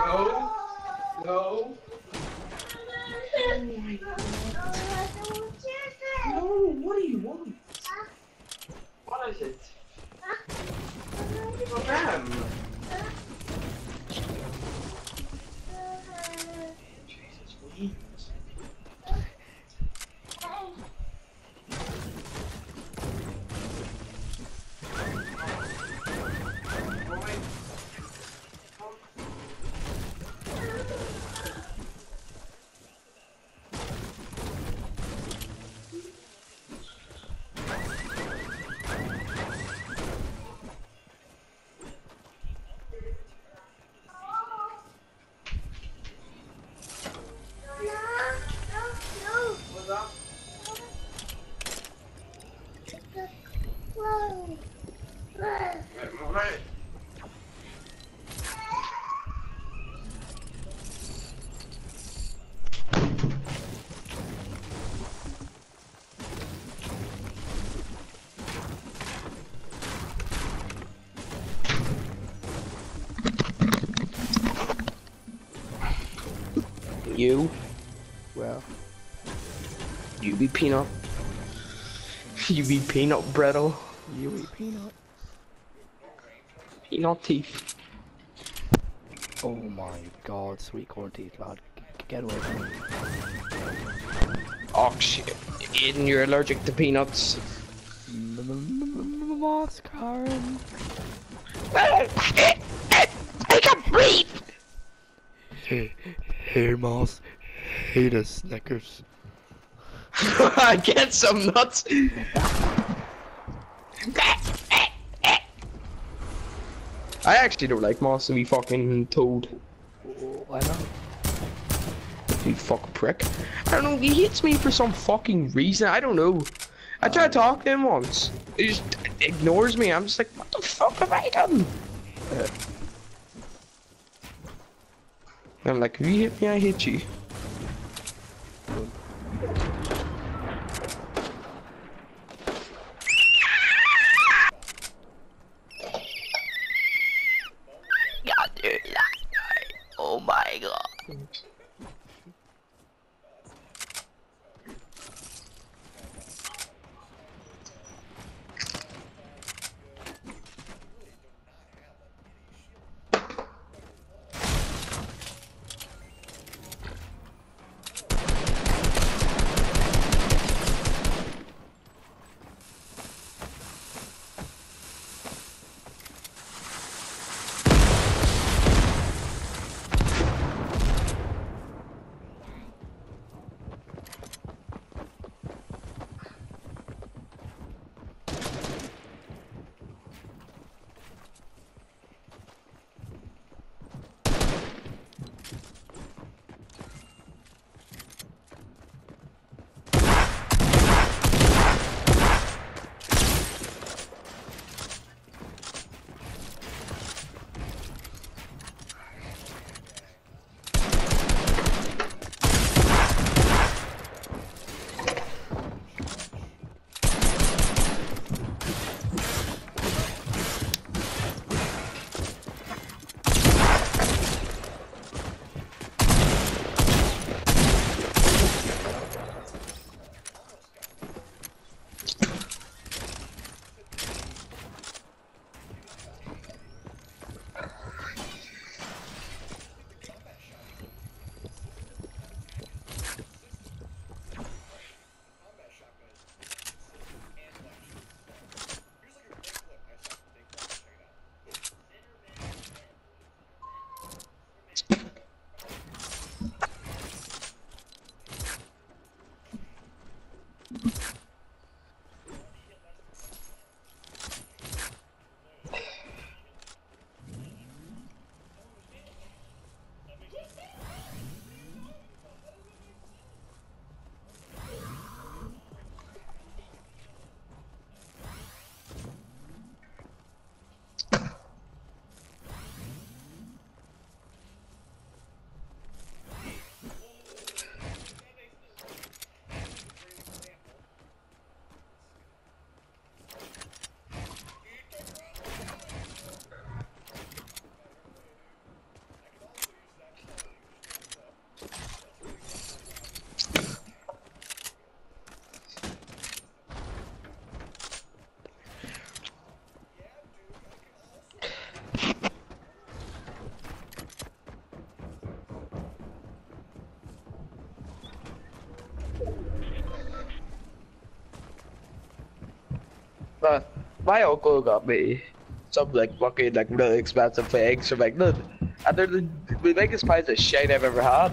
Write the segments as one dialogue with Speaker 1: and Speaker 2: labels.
Speaker 1: No. No. Oh my god. No, what do you want? What is it? Oh, ma'am. Jesus, please. What's up? Right. You?
Speaker 2: Well,
Speaker 1: You be peanut. You be peanut brittle.
Speaker 2: you eat peanut.
Speaker 1: Peanut teeth.
Speaker 2: Oh my god, sweet corn teeth, lad. Get away from me.
Speaker 1: Oh shit. Aiden, you're allergic to peanuts.
Speaker 2: Moss, Karen.
Speaker 1: I can breathe!
Speaker 2: Hey, Moss. Hey, the Snickers.
Speaker 1: Get some nuts! I actually don't like Moss to be fucking toad.
Speaker 2: Why not?
Speaker 1: You fucking prick. I don't know, he hits me for some fucking reason, I don't know. I tried to talk to him once. He just ignores me, I'm just like, what the fuck have I done? I'm like, if you hit me, I hit you.
Speaker 2: God, dude, oh my god.
Speaker 1: my uncle got me some like fucking like really expensive eggs from England, and they're the biggest pies of shit I've ever had.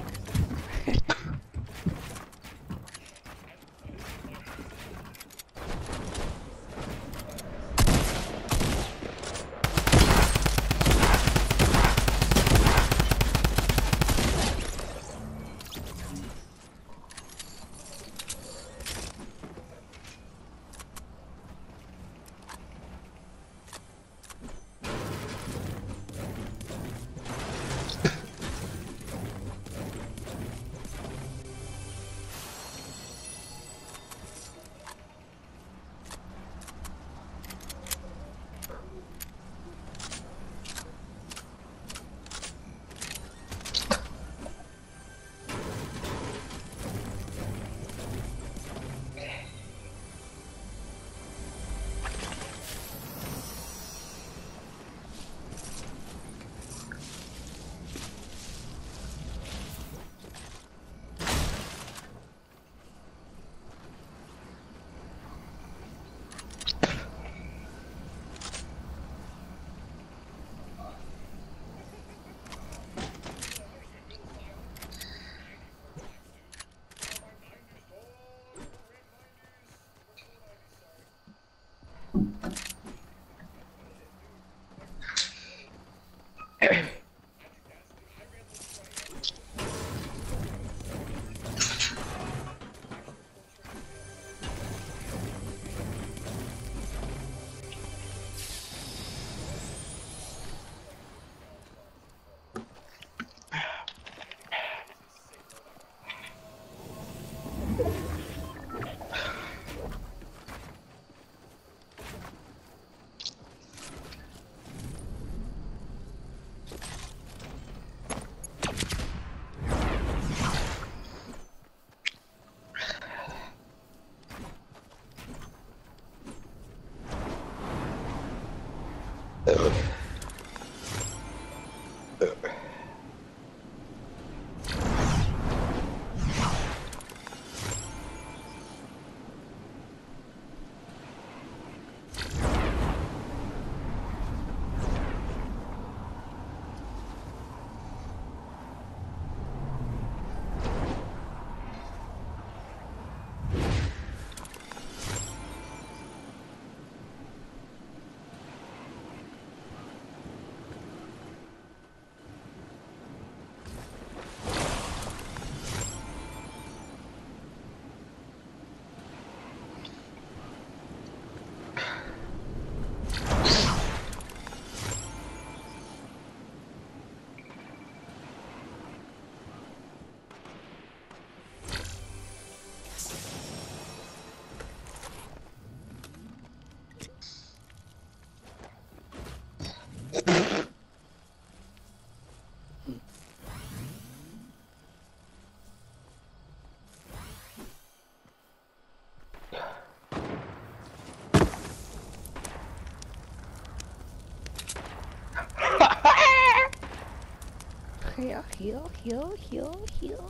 Speaker 2: Heal.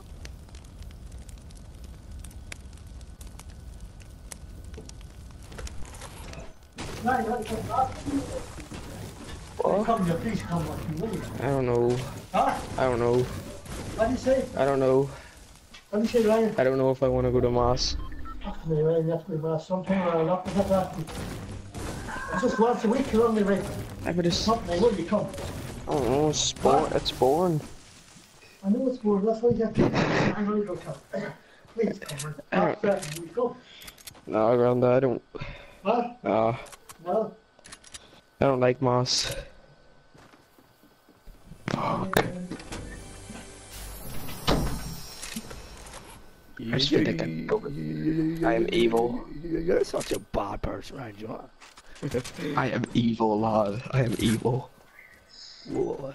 Speaker 1: What? I don't know.
Speaker 3: Huh?
Speaker 1: I don't know.
Speaker 3: What do you say?
Speaker 1: I don't know.
Speaker 3: What do you say, Ryan?
Speaker 1: I don't know if I want to go to mass.
Speaker 3: After me, Ryan, after me, but sometime I'll not have that. It's just once a week, you're only right.
Speaker 1: I would just,
Speaker 3: Something, will you come?
Speaker 1: I don't know, it's boring.
Speaker 3: I know it's boring, that's why you have to. I'm going to go come. Please come, man. After that, will you come?
Speaker 1: No, Granda, I don't.
Speaker 3: What? No?
Speaker 1: I don't like mass. Fuck. I just feel like I am evil.
Speaker 2: You're such a bad person, aren't you?
Speaker 1: I am evil, lad. I am evil.
Speaker 2: Whoa.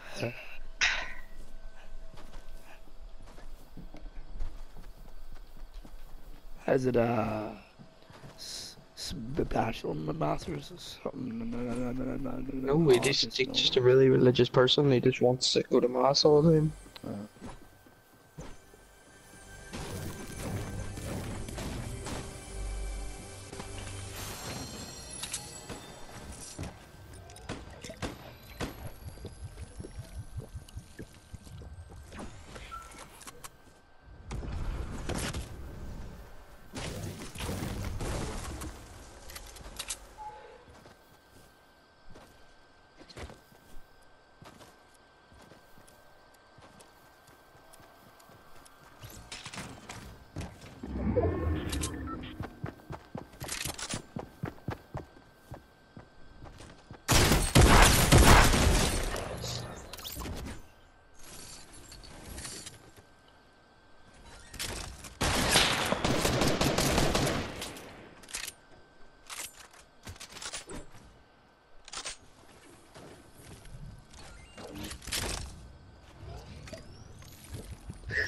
Speaker 2: Is it special masters or something?
Speaker 1: No, he's just a really religious person. He just wants to go to mass all the time.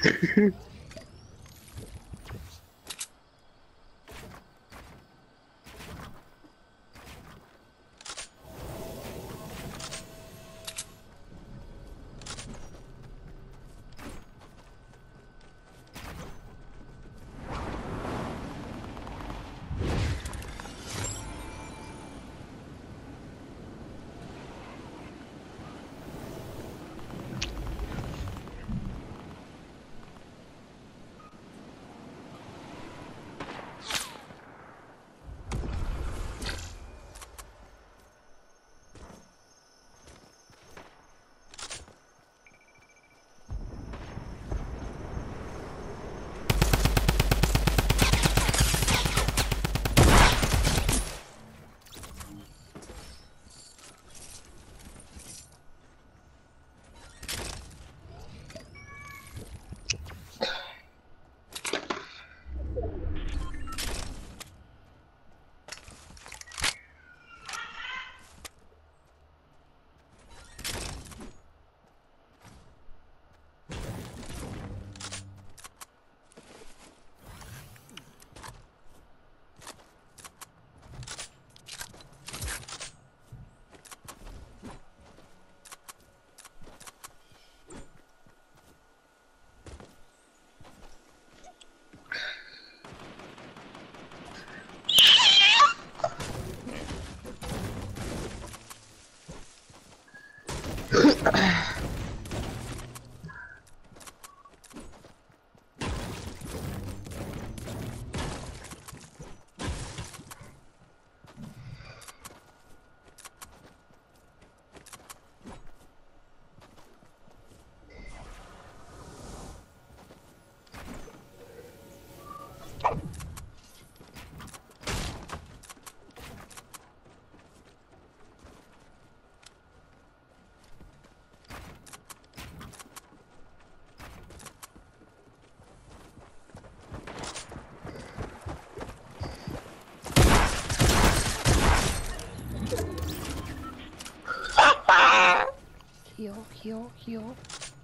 Speaker 2: Heal.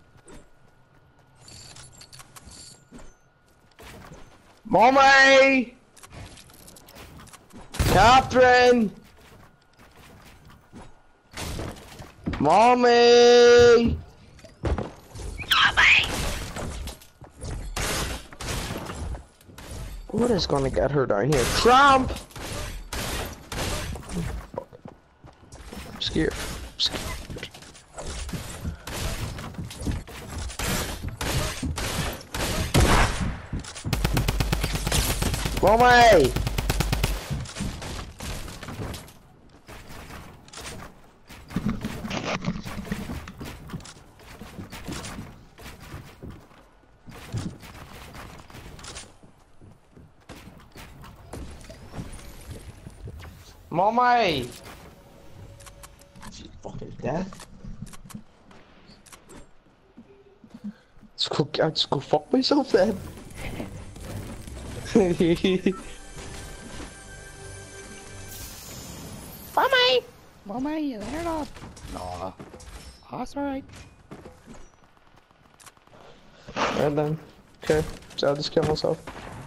Speaker 1: Mommy! Catherine! Mommy! What is gonna get her down here? Trump! I'm scared. Mommy! Mommy! She fucking dead. I'll just go fuck myself then.
Speaker 2: Mommy, you there or not? No. That's alright.
Speaker 1: And then, okay, so I'll just kill myself.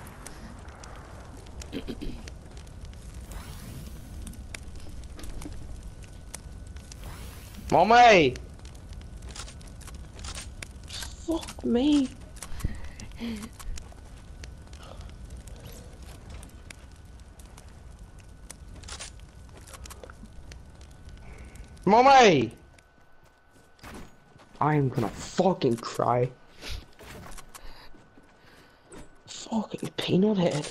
Speaker 1: Mommy! Fuck me. Mommy! I'm gonna fucking cry. Fucking peanut head.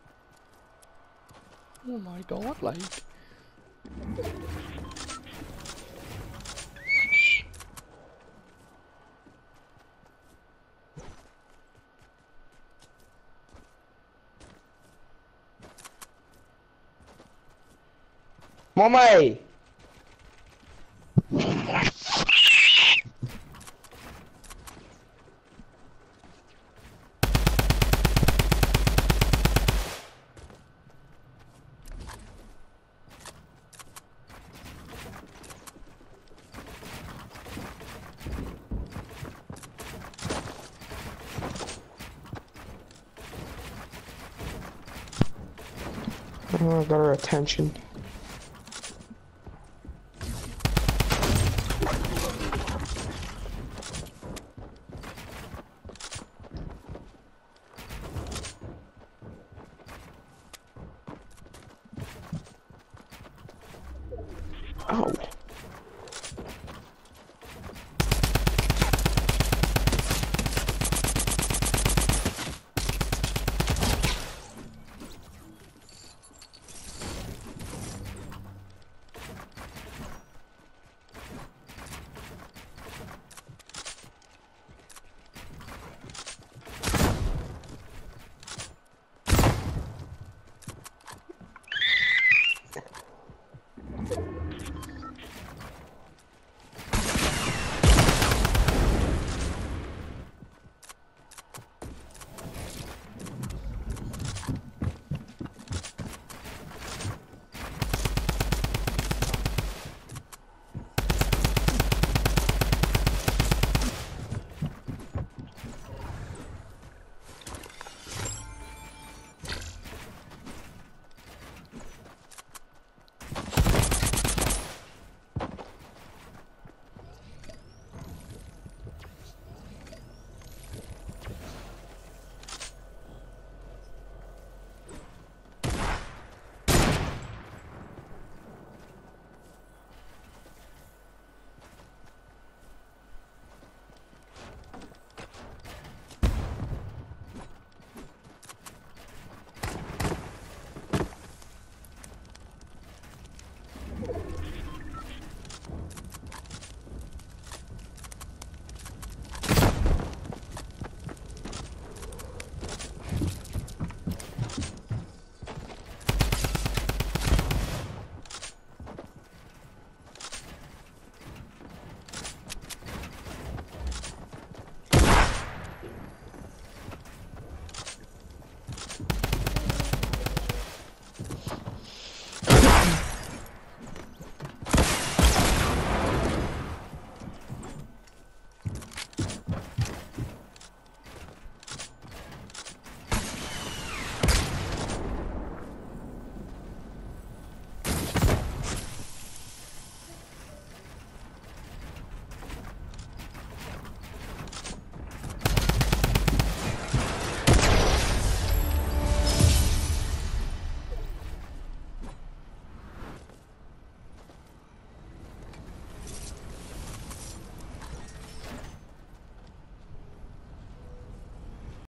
Speaker 2: Oh my god, like.
Speaker 1: Mommy! Oh, I got her attention. Oh.